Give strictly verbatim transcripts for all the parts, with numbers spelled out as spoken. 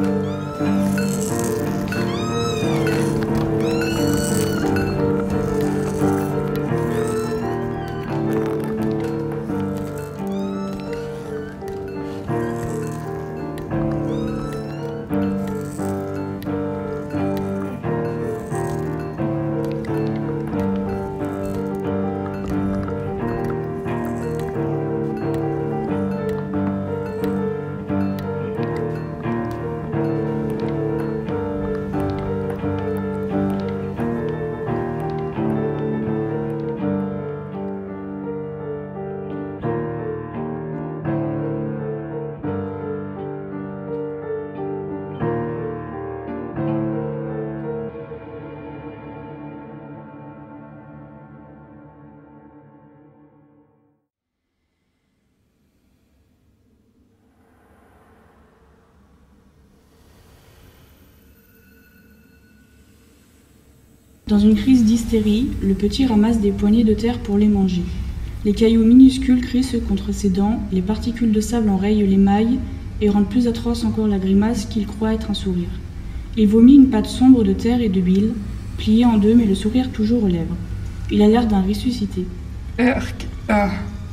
Dans une crise d'hystérie, le petit ramasse des poignées de terre pour les manger. Les cailloux minuscules crissent contre ses dents, les particules de sable enrayent l'émail et rendent plus atroce encore la grimace qu'il croit être un sourire. Il vomit une pâte sombre de terre et de bile, pliée en deux mais le sourire toujours aux lèvres. Il a l'air d'un ressuscité. « Erk, ah !»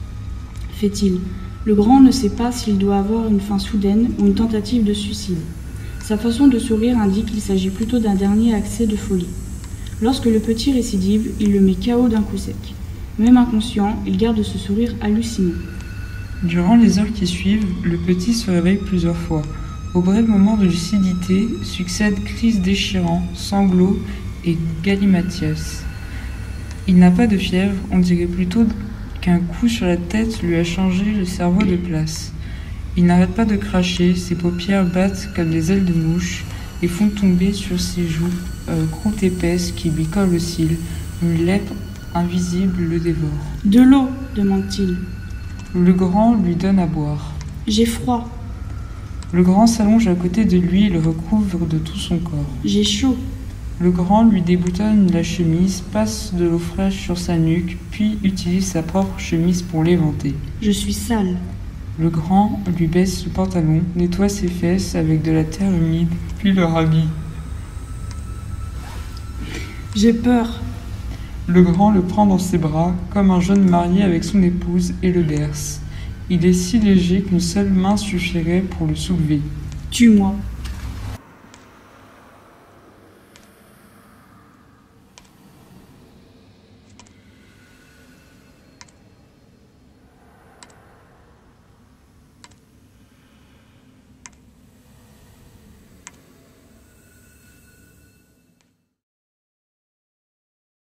fait-il. Le grand ne sait pas s'il doit avoir une fin soudaine ou une tentative de suicide. Sa façon de sourire indique qu'il s'agit plutôt d'un dernier accès de folie. Lorsque le petit récidive, il le met K O d'un coup sec. Même inconscient, il garde ce sourire hallucinant. Durant les heures qui suivent, le petit se réveille plusieurs fois. Au bref moment de lucidité succèdent crises déchirants, sanglots et galimatias. Il n'a pas de fièvre, on dirait plutôt qu'un coup sur la tête lui a changé le cerveau de place. Il n'arrête pas de cracher, ses paupières battent comme des ailes de mouche et font tomber sur ses joues euh, croûte épaisse qui lui colle au cil. Une lèpre invisible le dévore. « De l'eau » demande-t-il. Le grand lui donne à boire. « J'ai froid. » Le grand s'allonge à côté de lui et le recouvre de tout son corps. « J'ai chaud. » Le grand lui déboutonne la chemise, passe de l'eau fraîche sur sa nuque, puis utilise sa propre chemise pour l'éventer. « Je suis sale. » Le grand lui baisse le pantalon, nettoie ses fesses avec de la terre humide, puis le rhabille. « J'ai peur. » Le grand le prend dans ses bras, comme un jeune marié avec son épouse, et le berce. Il est si léger qu'une seule main suffirait pour le soulever. « Tue-moi. »